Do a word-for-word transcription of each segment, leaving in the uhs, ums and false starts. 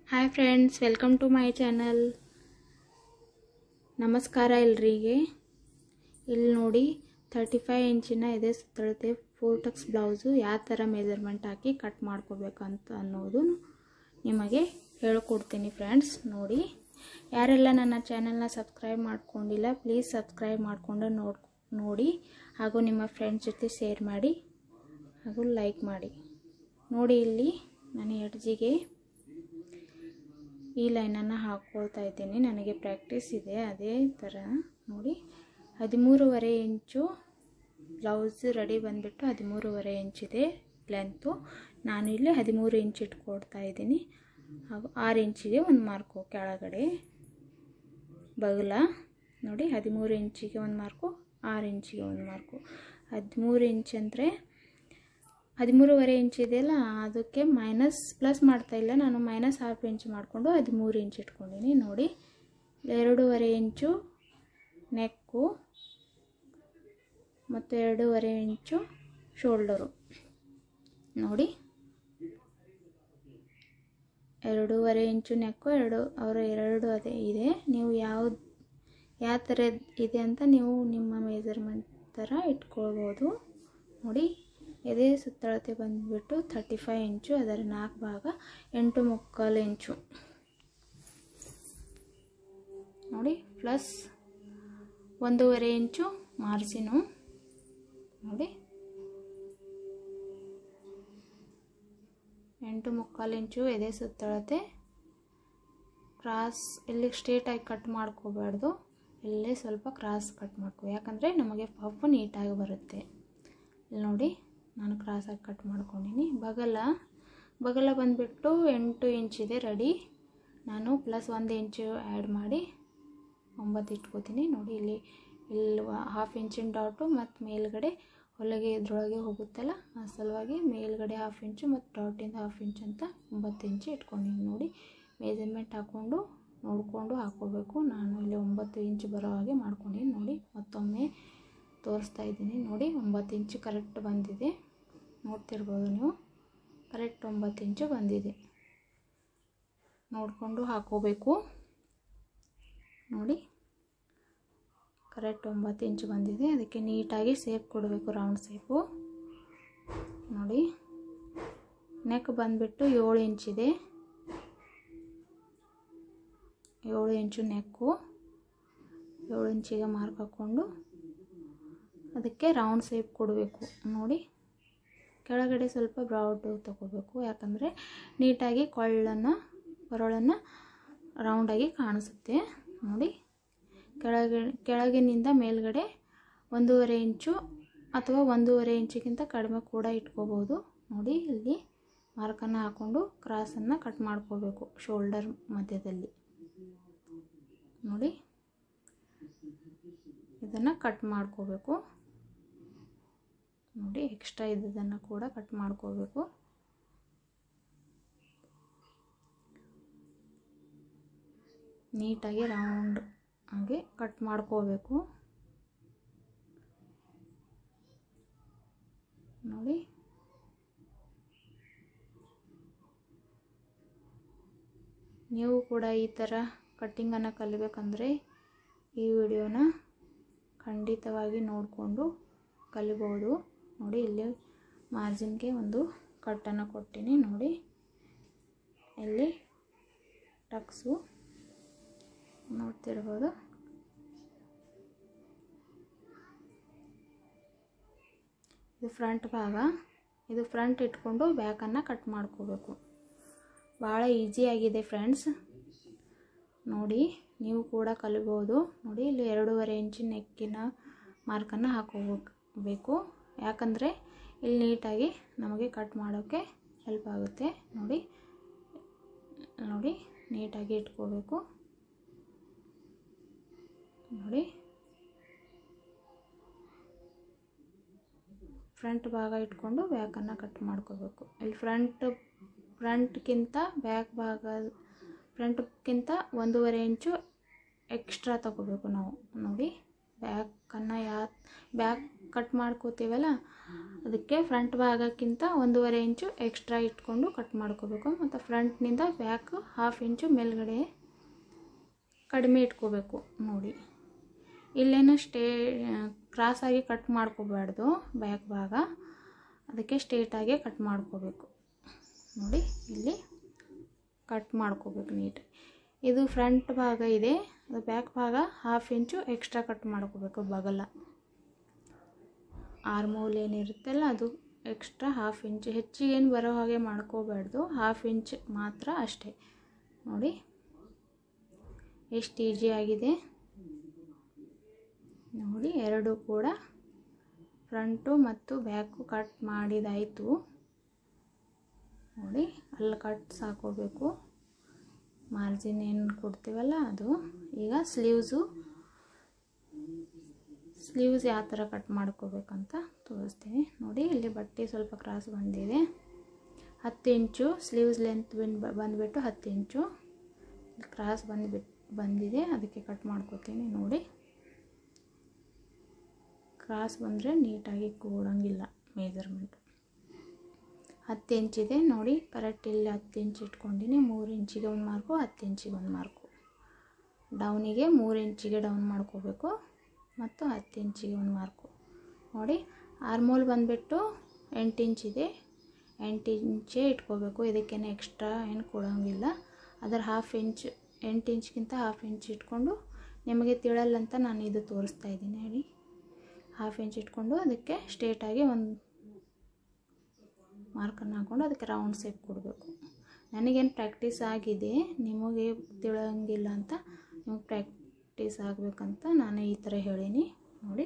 Hi friends, welcome to my channel. ನಮಸ್ಕಾರ ಎಲ್ರಿಗೆ. ಇಲ್ಲಿ ನೋಡಿ ತರ್ಟಿ ಫೈವ್ ಇಂಚಿನ ಇದೆ ಸುತ್ತಳತೆ ಫೋರ್ ಟಕ್ಸ್ ಬ್ಲೌಸು ಯಾವ ಥರ ಮೆಜರ್ಮೆಂಟ್ ಹಾಕಿ ಕಟ್ ಮಾಡ್ಕೋಬೇಕಂತ ಅನ್ನೋದು ನಿಮಗೆ ಹೇಳ್ಕೊಡ್ತೀನಿ ಫ್ರೆಂಡ್ಸ್. ನೋಡಿ, ಯಾರೆಲ್ಲ ನನ್ನ ಚಾನಲ್ನ ಸಬ್ಸ್ಕ್ರೈಬ್ ಮಾಡ್ಕೊಂಡಿಲ್ಲ ಪ್ಲೀಸ್ ಸಬ್ಸ್ಕ್ರೈಬ್ ಮಾಡಿಕೊಂಡು ನೋಡಿ ನೋಡಿ ಹಾಗೂ ನಿಮ್ಮ ಫ್ರೆಂಡ್ಸ್ ಜೊತೆ ಶೇರ್ ಮಾಡಿ ಹಾಗೂ ಲೈಕ್ ಮಾಡಿ. ನೋಡಿ, ಇಲ್ಲಿ ನಾನು ಎಡ್ಜಿಗೆ ಈ ಲೈನನ್ನು ಹಾಕ್ಕೊಳ್ತಾ ಇದ್ದೀನಿ. ನನಗೆ ಪ್ರಾಕ್ಟೀಸ್ ಇದೆ ಅದೇ ಥರ. ನೋಡಿ, ಹದಿಮೂರುವರೆ ಇಂಚು ಬ್ಲೌಸ್ ರೆಡಿ ಬಂದುಬಿಟ್ಟು ಹದಿಮೂರುವರೆ ಇಂಚಿದೆ ಲೆಂತು. ನಾನು ಇಲ್ಲಿ ಹದಿಮೂರು ಇಂಚ್ ಇಟ್ಕೊಳ್ತಾ ಇದ್ದೀನಿ. ಹಾಗೂ ಆರು ಇಂಚಿಗೆ ಒಂದು ಮಾರ್ಕು ಕೆಳಗಡೆ ಬಗಲ. ನೋಡಿ, ಹದಿಮೂರು ಇಂಚಿಗೆ ಒಂದು ಮಾರ್ಕು, ಆರು ಇಂಚಿಗೆ ಒಂದು ಮಾರ್ಕು. ಹದಿಮೂರು ಇಂಚ್ ಅಂದರೆ ಹದಿಮೂರುವರೆ ಇಂಚ್ ಇದೆಯಲ್ಲ, ಅದಕ್ಕೆ ಮೈನಸ್ ಪ್ಲಸ್ ಮಾಡ್ತಾಯಿಲ್ಲ ನಾನು. ಮೈನಸ್ ಹಾಫ್ ಇಂಚ್ ಮಾಡಿಕೊಂಡು ಹದಿಮೂರು ಇಂಚ್ ಇಟ್ಕೊಂಡಿನಿ. ನೋಡಿ, ಎರಡೂವರೆ ಇಂಚು ನೆಕ್ಕು ಮತ್ತು ಎರಡೂವರೆ ಇಂಚು ಶೋಲ್ಡರು. ನೋಡಿ, ಎರಡೂವರೆ ಇಂಚು ನೆಕ್ಕು, ಎರಡು ಅವರ ಎರಡು ಅದೇ ಇದೆ. ನೀವು ಯಾವ್ದು ಯಾವ ಥರ ಇದೆ ಅಂತ ನೀವು ನಿಮ್ಮ ಮೆಜರ್ಮೆಂಟ್ ಥರ ಇಟ್ಕೊಳ್ಬೋದು. ನೋಡಿ, ಇದೇ ಸುತ್ತಳತೆ ಬಂದುಬಿಟ್ಟು ತರ್ಟಿ ಫೈವ್ ಇಂಚು, ಅದರ ನಾಲ್ಕು ಭಾಗ ಎಂಟು ಮುಕ್ಕಾಲು ಇಂಚು. ನೋಡಿ, ಪ್ಲಸ್ ಒಂದೂವರೆ ಇಂಚು ಮಾರ್ಜಿನು. ನೋಡಿ, ಎಂಟು ಮುಕ್ಕಾಲು ಇಂಚು ಎದೆ ಸುತ್ತಳತೆ. ಕ್ರಾಸ್ ಇಲ್ಲಿ ಸ್ಟ್ರೇಟಾಗಿ ಕಟ್ ಮಾಡ್ಕೋಬಾರ್ದು, ಇಲ್ಲೇ ಸ್ವಲ್ಪ ಕ್ರಾಸ್ ಕಟ್ ಮಾಡ್ಕೋ, ಯಾಕಂದರೆ ನಮಗೆ ಪಫ್ ನೀಟಾಗಿ ಬರುತ್ತೆ. ಇಲ್ಲಿ ನೋಡಿ, ನಾನು ಕ್ರಾಸಾಗಿ ಕಟ್ ಮಾಡ್ಕೊಂಡಿನಿ. ಬಗಲ ಬಗಲ ಬಂದುಬಿಟ್ಟು ಎಂಟು ಇಂಚಿದೆ ರೆಡಿ. ನಾನು ಪ್ಲಸ್ ಒಂದು ಇಂಚು ಆ್ಯಡ್ ಮಾಡಿ ಒಂಬತ್ತು ಇಟ್ಕೋತೀನಿ. ನೋಡಿ, ಇಲ್ಲಿ ಇಲ್ಲಿ ಹಾಫ್ ಇಂಚಿನ ಡಾಟು ಮತ್ತು ಮೇಲ್ಗಡೆ ಹೊಲಿಗೆ ಇದ್ರೊಳಗೆ ಹೋಗುತ್ತಲ್ಲ, ಆ ಸಲುವಾಗಿ ಮೇಲ್ಗಡೆ ಹಾಫ್ ಇಂಚು ಮತ್ತು ಡಾಟಿಂದ ಹಾಫ್ ಇಂಚ್ ಅಂತ ಒಂಬತ್ತು ಇಂಚು ಇಟ್ಕೊಂಡಿನಿ. ನೋಡಿ, ಮೆಜರ್ಮೆಂಟ್ ಹಾಕ್ಕೊಂಡು ನೋಡಿಕೊಂಡು ಹಾಕ್ಕೋಬೇಕು. ನಾನು ಇಲ್ಲಿ ಒಂಬತ್ತು ಇಂಚು ಬರೋ ಹಾಗೆ ಮಾಡ್ಕೊಂಡಿನಿ. ನೋಡಿ, ಮತ್ತೊಮ್ಮೆ ತೋರಿಸ್ತಾ ಇದ್ದೀನಿ. ನೋಡಿ, ಒಂಬತ್ತು ಇಂಚು ಕರೆಕ್ಟ್ ಬಂದಿದೆ, ನೋಡ್ತಿರ್ಬೋದು ನೀವು. ಕರೆಕ್ಟ್ ಒಂಬತ್ತು ಇಂಚು ಬಂದಿದೆ, ನೋಡಿಕೊಂಡು ಹಾಕೋಬೇಕು. ನೋಡಿ, ಕರೆಕ್ಟ್ ಒಂಬತ್ತು ಇಂಚು ಬಂದಿದೆ. ಅದಕ್ಕೆ ನೀಟಾಗಿ ಸೇಪ್ ಕೊಡಬೇಕು, ರೌಂಡ್ ಸೇಪು. ನೋಡಿ, ನೆಕ್ ಬಂದುಬಿಟ್ಟು ಏಳು ಇಂಚಿದೆ, ಏಳು ಇಂಚು ನೆಕ್ಕು. ಏಳು ಇಂಚಿಗೆ ಮಾರ್ಕ್ ಹಾಕ್ಕೊಂಡು ಅದಕ್ಕೆ ರೌಂಡ್ ಸೇಪ್ ಕೊಡಬೇಕು. ನೋಡಿ, ಕೆಳಗಡೆ ಸ್ವಲ್ಪ ಬ್ರೌಡ್ ತಗೋಬೇಕು, ಯಾಕಂದರೆ ನೀಟಾಗಿ ಕೊಳ್ಳನ್ನು ಕೊರಳನ್ನು ರೌಂಡಾಗಿ ಕಾಣಿಸುತ್ತೆ. ನೋಡಿ, ಕೆಳಗೆ ಕೆಳಗಿನಿಂದ ಮೇಲ್ಗಡೆ ಒಂದೂವರೆ ಇಂಚು ಅಥವಾ ಒಂದೂವರೆ ಇಂಚಿಗಿಂತ ಕಡಿಮೆ ಕೂಡ ಇಟ್ಕೋಬೋದು. ನೋಡಿ, ಇಲ್ಲಿ ಮಾರ್ಕನ್ನು ಹಾಕ್ಕೊಂಡು ಕ್ರಾಸನ್ನು ಕಟ್ ಮಾಡ್ಕೋಬೇಕು ಶೋಲ್ಡರ್ ಮಧ್ಯದಲ್ಲಿ. ನೋಡಿ, ಇದನ್ನು ಕಟ್ ಮಾಡ್ಕೋಬೇಕು. ನೋಡಿ, ಎಕ್ಸ್ಟ್ರಾ ಇದ್ದದನ್ನು ಕೂಡ ಕಟ್ ಮಾಡ್ಕೋಬೇಕು. ನೀಟಾಗಿ ರೌಂಡ್ ಆಗಿ ಕಟ್ ಮಾಡ್ಕೋಬೇಕು. ನೋಡಿ, ನೀವು ಕೂಡ ಈ ಥರ ಕಟ್ಟಿಂಗನ್ನು ಕಲಿಬೇಕಂದ್ರೆ ಈ ವಿಡಿಯೋನ ಖಂಡಿತವಾಗಿ ನೋಡಿಕೊಂಡು ಕಲಿಬೋದು. ನೋಡಿ, ಇಲ್ಲಿ ಮಾರ್ಜಿನ್ಗೆ ಒಂದು ಕಟ್ಟನ್ನು ಕೊಟ್ಟಿನಿ. ನೋಡಿ, ಇಲ್ಲಿ ಟಕ್ಸು ನೋಡ್ತಿರ್ಬೋದು. ಇದು ಫ್ರಂಟ್ ಭಾಗ. ಇದು ಫ್ರಂಟ್ ಇಟ್ಕೊಂಡು ಬ್ಯಾಕನ್ನು ಕಟ್ ಮಾಡ್ಕೋಬೇಕು. ಭಾಳ ಈಸಿಯಾಗಿದೆ ಫ್ರೆಂಡ್ಸ್. ನೋಡಿ, ನೀವು ಕೂಡ ಕಲಿಬೋದು. ನೋಡಿ, ಇಲ್ಲಿ ಎರಡೂವರೆ ಇಂಚಿನ ನೆಕ್ಕಿನ ಮಾರ್ಕನ್ನು ಹಾಕೋಬೇಕು, ಯಾಕಂದರೆ ಇಲ್ಲಿ ನೀಟಾಗಿ ನಮಗೆ ಕಟ್ ಮಾಡೋಕ್ಕೆ ಹೆಲ್ಪ್ ಆಗುತ್ತೆ. ನೋಡಿ ನೋಡಿ ನೀಟಾಗಿ ಇಟ್ಕೋಬೇಕು. ನೋಡಿ, ಫ್ರಂಟ್ ಭಾಗ ಇಟ್ಕೊಂಡು ಬ್ಯಾಕನ್ನು ಕಟ್ ಮಾಡ್ಕೋಬೇಕು. ಇಲ್ಲಿ ಫ್ರಂಟ್ ಫ್ರಂಟ್ಗಿಂತ ಬ್ಯಾಕ್ ಭಾಗ ಫ್ರಂಟ್ಗಿಂತ ಒಂದೂವರೆ ಇಂಚು ಎಕ್ಸ್ಟ್ರಾ ತಗೋಬೇಕು ನಾವು. ನೋಡಿ, ಬ್ಯಾಕನ್ನು ಯಾ ಬ್ಯಾಕ್ ಕಟ್ ಮಾಡ್ಕೋತೀವಲ್ಲ ಅದಕ್ಕೆ ಫ್ರಂಟ್ ಭಾಗಕ್ಕಿಂತ ಒಂದೂವರೆ ಇಂಚು ಎಕ್ಸ್ಟ್ರಾ ಇಟ್ಕೊಂಡು ಕಟ್ ಮಾಡ್ಕೋಬೇಕು. ಮತ್ತು ಫ್ರಂಟ್ನಿಂದ ಬ್ಯಾಕ್ ಹಾಫ್ ಇಂಚು ಮೇಲ್ಗಡೆ ಕಡಿಮೆ ಇಟ್ಕೋಬೇಕು. ನೋಡಿ ಇಲ್ಲೇನು ಸ್ಟೇ ಕ್ರಾಸಾಗಿ ಕಟ್ ಮಾಡ್ಕೋಬಾರ್ದು ಬ್ಯಾಕ್ ಭಾಗ, ಅದಕ್ಕೆ ಸ್ಟ್ರೇಟಾಗಿ ಕಟ್ ಮಾಡ್ಕೋಬೇಕು. ನೋಡಿ ಇಲ್ಲಿ ಕಟ್ ಮಾಡ್ಕೋಬೇಕು ನೀಟ್. ಇದು ಫ್ರಂಟ್ ಭಾಗ ಇದೆ, ಅದು ಬ್ಯಾಕ್ ಭಾಗ ಹಾಫ್ ಇಂಚು ಎಕ್ಸ್ಟ್ರಾ ಕಟ್ ಮಾಡ್ಕೋಬೇಕು. ಬಗಲ ಆರ್ಮೋಲ್ ಏನಿರುತ್ತಲ್ಲ ಅದು ಎಕ್ಸ್ಟ್ರಾ ಹಾಫ್ ಇಂಚ್, ಹೆಚ್ಚಿಗೆ ಏನು ಬರೋ ಹಾಗೆ ಮಾಡ್ಕೋಬಾರ್ದು, ಹಾಫ್ ಇಂಚ್ ಮಾತ್ರ ಅಷ್ಟೇ. ನೋಡಿ ಎಷ್ಟು ಈಜಿ ಆಗಿದೆ ನೋಡಿ. ಎರಡು ಕೂಡ ಫ್ರಂಟು ಮತ್ತು ಬ್ಯಾಕು ಕಟ್ ಮಾಡಿದಾಯಿತು. ನೋಡಿ ಅಲ್ಲಿ ಕಟ್ ಹಾಕೋಬೇಕು, ಮಾರ್ಜಿನ್ ಏನು ಕೊಡ್ತೀವಲ್ಲ ಅದು. ಈಗ ಸ್ಲೀವ್ಸು ಸ್ಲೀವ್ಸ್ ಯಾವ ಥರ ಕಟ್ ಮಾಡ್ಕೋಬೇಕಂತ ತೋರಿಸ್ತೀನಿ. ನೋಡಿ ಇಲ್ಲಿ ಬಟ್ಟೆ ಸ್ವಲ್ಪ ಕ್ರಾಸ್ ಬಂದಿದೆ, ಹತ್ತು ಇಂಚು ಸ್ಲೀವ್ಸ್ ಲೆಂತ್ ಬಂದುಬಿಟ್ಟು ಹತ್ತು ಇಂಚು ಕ್ರಾಸ್ ಬಂದುಬಿಟ್ಟು ಬಂದಿದೆ, ಅದಕ್ಕೆ ಕಟ್ ಮಾಡ್ಕೋತೀನಿ. ನೋಡಿ ಕ್ರಾಸ್ ಬಂದರೆ ನೀಟಾಗಿ ಕೂಡಂಗಿಲ್ಲ ಮೆಜರ್ಮೆಂಟ್. ಹತ್ತು ಇಂಚಿದೆ ನೋಡಿ, ಕರೆಕ್ಟ್ ಇಲ್ಲಿ ಹತ್ತು ಇಂಚ್ ಇಟ್ಕೊಂಡಿನಿ. ಮೂರು ಇಂಚಿಗೆ ಒಂದು ಮಾರ್ಕು, ಹತ್ತು ಇಂಚಿಗೆ ಒಂದು ಮಾರ್ಕು. ಡೌನಿಗೆ ಮೂರು ಇಂಚಿಗೆ ಡೌನ್ ಮಾಡ್ಕೋಬೇಕು ಮತ್ತು ಹತ್ತು ಇಂಚಿಗೆ ಒಂದು ಮಾರ್ಕು. ನೋಡಿ ಆರ್ಮೋಲ್ ಬಂದುಬಿಟ್ಟು ಎಂಟು ಇಂಚಿದೆ, ಎಂಟು ಇಂಚೇ ಇಟ್ಕೋಬೇಕು. ಇದಕ್ಕೇನು ಎಕ್ಸ್ಟ್ರಾ ಏನು ಕೊಡೋಂಗಿಲ್ಲ. ಅದರ ಹಾಫ್ ಇಂಚ್, ಎಂಟು ಇಂಚ್ಗಿಂತ ಹಾಫ್ ಇಂಚ್ ಇಟ್ಕೊಂಡು, ನಿಮಗೆ ತಿಳಲ್ಲಂತ ನಾನು ಇದು ತೋರಿಸ್ತಾ ಇದ್ದೀನಿ. ಹೇಳಿ ಹಾಫ್ ಇಂಚ್ ಇಟ್ಕೊಂಡು ಅದಕ್ಕೆ ಸ್ಟ್ರೇಟಾಗಿ ಒಂದು ಮಾರ್ಕನ್ನು ಹಾಕ್ಕೊಂಡು ಅದಕ್ಕೆ ರೌಂಡ್ ಶೇಪ್ ಕೊಡಬೇಕು. ನನಗೇನು ಪ್ರಾಕ್ಟೀಸ್ ಆಗಿದೆ, ನಿಮಗೆ ತಿಳೋಂಗಿಲ್ಲ ಅಂತ, ನಿಮಗೆ ಪ್ರಾಕ್ಟೀಸ್ ಆಗಬೇಕಂತ ನಾನು ಈ ಥರ ಹೇಳೀನಿ. ನೋಡಿ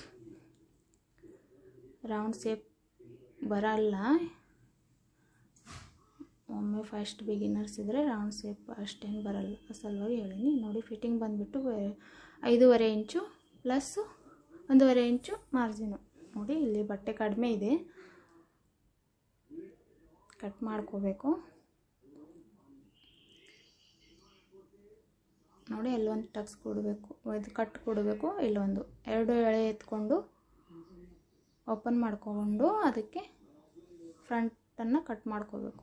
ರೌಂಡ್ ಶೇಪ್ ಬರಲ್ಲ, ಒಮ್ಮೆ ಫಸ್ಟ್ ಬಿಗಿನರ್ಸ್ ಇದ್ದರೆ ರೌಂಡ್ ಶೇಪ್ ಅಷ್ಟೇನು ಬರಲ್ಲ, ಸಲುವಾಗಿ ಹೇಳೀನಿ. ನೋಡಿ ಫಿಟ್ಟಿಂಗ್ ಬಂದುಬಿಟ್ಟು ಐದೂವರೆ ಇಂಚು ಪ್ಲಸ್ಸು ಒಂದೂವರೆ ಇಂಚು ಮಾರ್ಜಿನು. ನೋಡಿ ಇಲ್ಲಿ ಬಟ್ಟೆ ಕಡಿಮೆ ಇದೆ, ಕಟ್ ಮಾಡ್ಕೋಬೇಕು. ನೋಡಿ ಅಲ್ಲೊಂದು ಟಕ್ಸ್ ಕೊಡಬೇಕು, ಇದು ಕಟ್ ಕೊಡಬೇಕು, ಇಲ್ಲೊಂದು ಎರಡು ಎಳೆ ಎತ್ಕೊಂಡು ಓಪನ್ ಮಾಡ್ಕೊಂಡು ಅದಕ್ಕೆ ಫ್ರಂಟನ್ನು ಕಟ್ ಮಾಡ್ಕೋಬೇಕು.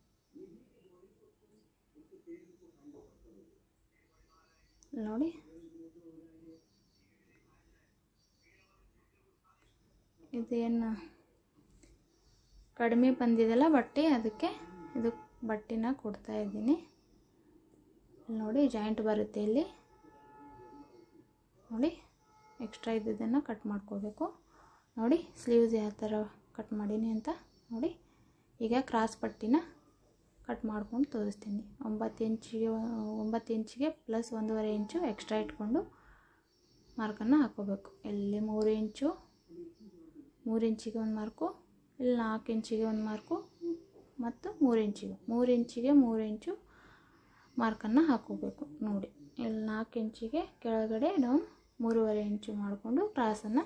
ನೋಡಿ ಇದೇನು ಕಡಿಮೆ ಬಂದಿದೆಲ್ಲ ಬಟ್ಟೆ, ಅದಕ್ಕೆ ಇದು ಬಟ್ಟೆನ ಕೊಡ್ತಾ ಇದ್ದೀನಿ. ನೋಡಿ ಜಾಯಿಂಟ್ ಬರುತ್ತೆ ಇಲ್ಲಿ. ನೋಡಿ ಎಕ್ಸ್ಟ್ರಾ ಇದ್ದದನ್ನು ಕಟ್ ಮಾಡ್ಕೋಬೇಕು. ನೋಡಿ ಸ್ಲೀವ್ಸ್ ಯಾವ ಥರ ಕಟ್ ಮಾಡೀನಿ ಅಂತ ನೋಡಿ. ಈಗ ಕ್ರಾಸ್ ಪಟ್ಟಿನ ಕಟ್ ಮಾಡ್ಕೊಂಡು ತೋರಿಸ್ತೀನಿ. ಒಂಬತ್ತು ಇಂಚಿಗೆ ಒಂಬತ್ತು ಇಂಚಿಗೆ ಪ್ಲಸ್ ಒಂದೂವರೆ ಇಂಚು ಎಕ್ಸ್ಟ್ರಾ ಇಟ್ಕೊಂಡು ಮಾರ್ಕನ್ನು ಹಾಕೋಬೇಕು. ಇಲ್ಲಿ ಮೂರು ಇಂಚು, ಮೂರು ಇಂಚಿಗೆ ಒಂದು ಮಾರ್ಕು, ಇಲ್ಲಿ ನಾಲ್ಕು ಇಂಚಿಗೆ ಒಂದು ಮಾರ್ಕು ಮತ್ತು ಮೂರು ಇಂಚಿಗೆ ಮೂರು ಇಂಚಿಗೆ ಮೂರು ಇಂಚು ಮಾರ್ಕನ್ನು ಹಾಕೋಬೇಕು. ನೋಡಿ ಇಲ್ಲಿ ನಾಲ್ಕು ಇಂಚಿಗೆ ಕೆಳಗಡೆ ಡೌನ್ ಮೂರುವರೆ ಇಂಚು ಮಾಡಿಕೊಂಡು ಕ್ರಾಸನ್ನು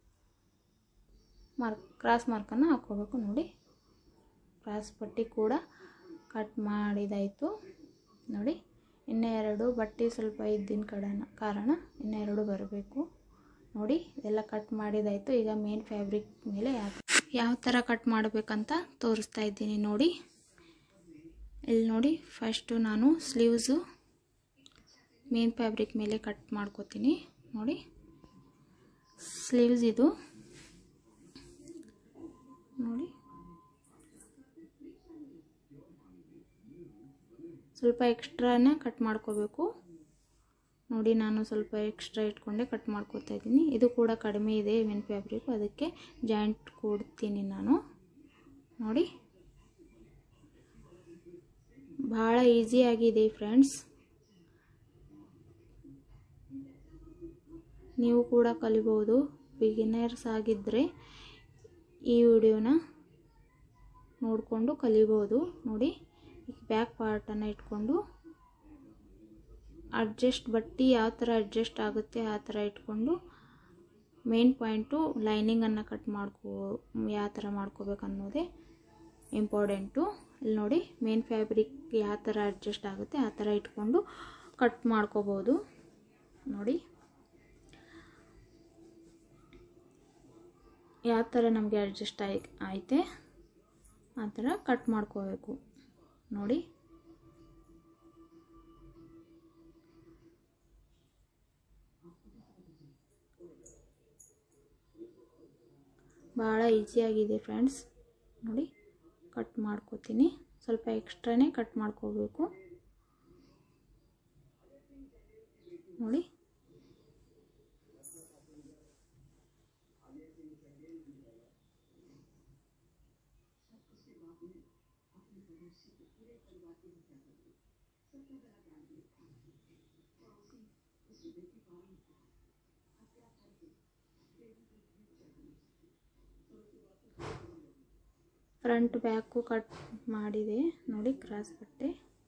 ಮಾರ್ಕ್ ಕ್ರಾಸ್ ಮಾರ್ಕನ್ನು ಹಾಕೋಬೇಕು. ನೋಡಿ ಕ್ರಾಸ್ ಪಟ್ಟಿ ಕೂಡ ಕಟ್ ಮಾಡಿದಾಯಿತು. ನೋಡಿ ಇನ್ನೂ ಎರಡು ಬಟ್ಟೆ ಸ್ವಲ್ಪ ಇದ್ದಿನ ಕಡೆನ ಕಾರಣ ಇನ್ನೂ ಎರಡು ಬರಬೇಕು. ನೋಡಿ ಇದೆಲ್ಲ ಕಟ್ ಮಾಡಿದಾಯಿತು. ಈಗ ಮೇನ್ ಫ್ಯಾಬ್ರಿಕ್ ಮೇಲೆ ಯಾವ ಯಾವ ಥರ ಕಟ್ ಮಾಡಬೇಕಂತ ತೋರಿಸ್ತಾ ಇದ್ದೀನಿ. ನೋಡಿ ಇಲ್ಲಿ ನೋಡಿ ಫಸ್ಟು ನಾನು ಸ್ಲೀವ್ಸು ಮೇನ್ ಫ್ಯಾಬ್ರಿಕ್ ಮೇಲೆ ಕಟ್ ಮಾಡ್ಕೋತೀನಿ. ನೋಡಿ ಸ್ಲೀವ್ಸ್ ಇದು ನೋಡಿ ಸ್ವಲ್ಪ ಎಕ್ಸ್ಟ್ರಾನ ಕಟ್ ಮಾಡ್ಕೋಬೇಕು. ನೋಡಿ ನಾನು ಸ್ವಲ್ಪ ಎಕ್ಸ್ಟ್ರಾ ಇಟ್ಕೊಂಡೆ ಕಟ್ ಮಾಡ್ಕೋತಾ ಇದ್ದೀನಿ. ಇದು ಕೂಡ ಕಡಿಮೆ ಇದೆ ಮೇನ್ ಫ್ಯಾಬ್ರಿಕ್, ಅದಕ್ಕೆ ಜಾಯಿಂಟ್ ಕೊಡ್ತೀನಿ ನಾನು. ನೋಡಿ ಭಾಳ ಈಸಿಯಾಗಿದೆ ಫ್ರೆಂಡ್ಸ್, ನೀವು ಕೂಡ ಕಲಿಬೋದು. ಬಿಗಿನರ್ಸ್ ಆಗಿದ್ದರೆ ಈ ವಿಡಿಯೋನ ನೋಡಿಕೊಂಡು ಕಲಿಬೋದು. ನೋಡಿ ಬ್ಯಾಕ್ ಪಾರ್ಟನ್ನು ಇಟ್ಕೊಂಡು ಅಡ್ಜಸ್ಟ್ ಬಟ್ಟೆ ಯಾವ ಥರ ಅಡ್ಜಸ್ಟ್ ಆಗುತ್ತೆ ಆ ಥರ ಇಟ್ಕೊಂಡು ಮೇನ್ ಪಾಯಿಂಟು ಲೈನಿಂಗನ್ನು ಕಟ್ ಮಾಡ್ಕೋ ಯಾವ ಥರ ಮಾಡ್ಕೋಬೇಕು ಅನ್ನೋದೇ ಇಂಪಾರ್ಟೆಂಟು. ಇಲ್ಲಿ ನೋಡಿ ಮೇನ್ ಫ್ಯಾಬ್ರಿಕ್ ಯಾವ ಥರ ಅಡ್ಜಸ್ಟ್ ಆಗುತ್ತೆ ಆ ಥರ ಇಟ್ಕೊಂಡು ಕಟ್ ಮಾಡ್ಕೋಬೋದು. ನೋಡಿ ಯಾವ ಥರ ನಮಗೆ ಅಡ್ಜಸ್ಟ್ ಆಯ್ ಆಯ್ತೆ ಆ ಥರ ಕಟ್ ಮಾಡ್ಕೋಬೇಕು ನೋಡಿ. ಭಾಳ ಈಸಿಯಾಗಿದೆ ಫ್ರೆಂಡ್ಸ್ ನೋಡಿ. ಕಟ್ ಮಾಡ್ಕೋತೀನಿ, ಸ್ವಲ್ಪ ಎಕ್ಸ್ಟ್ರಾನೇ ಕಟ್ ಮಾಡ್ಕೋಬೇಕು ನೋಡಿ. ಫ್ರಂಟ್ ಬ್ಯಾಕು ಕಟ್ ಮಾಡಿದೆ ನೋಡಿ, ಕ್ರಾಸ್ ಬಟ್ಟೆ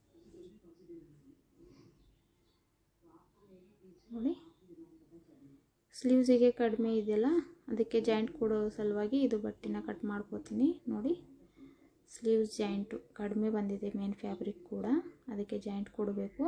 ನೋಡಿ. ಸ್ಲೀವ್ಸಿಗೆ ಕಡಿಮೆ ಇದೆಯಲ್ಲ ಅದಕ್ಕೆ ಜಾಯಿಂಟ್ ಕೊಡೋ ಸಲುವಾಗಿ ಇದು ಬಟ್ಟೆನ ಕಟ್ ಮಾಡ್ಕೋತೀನಿ ನೋಡಿ. ಸ್ಲೀವ್ಸ್ ಜಾಯಿಂಟು ಕಡಿಮೆ ಬಂದಿದೆ ಮೇನ್ ಫ್ಯಾಬ್ರಿಕ್ ಕೂಡ, ಅದಕ್ಕೆ ಜಾಯಿಂಟ್ ಕೊಡಬೇಕು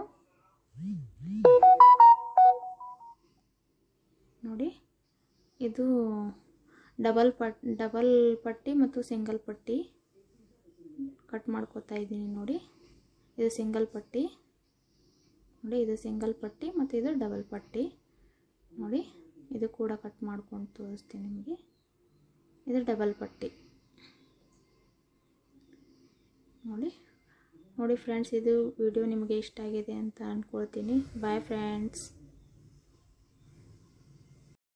ನೋಡಿ. ಇದು ಡಬಲ್ ಪಟ್ ಡಬಲ್ ಪಟ್ಟಿ ಮತ್ತು ಸಿಂಗಲ್ ಪಟ್ಟಿ ಕಟ್ ಮಾಡ್ಕೋತಾ ಇದ್ದೀನಿ ನೋಡಿ. ಇದು ಸಿಂಗಲ್ ಪಟ್ಟಿ ನೋಡಿ, ಇದು ಸಿಂಗಲ್ ಪಟ್ಟಿ ಮತ್ತು ಇದು ಡಬಲ್ ಪಟ್ಟಿ ನೋಡಿ. ಇದು ಕೂಡ ಕಟ್ ಮಾಡ್ಕೊಂಡು ತೋರಿಸ್ತೀನಿ ನಿಮಗೆ. ಇದು ಡಬಲ್ ಪಟ್ಟಿ ನೋಡಿ ನೋಡಿ ಫ್ರೆಂಡ್ಸ್. ಇದು ವಿಡಿಯೋ ನಿಮಗೆ ಇಷ್ಟ ಆಗಿದೆ ಅಂತ ಅಂದ್ಕೊಳ್ತೀನಿ. Bye friends.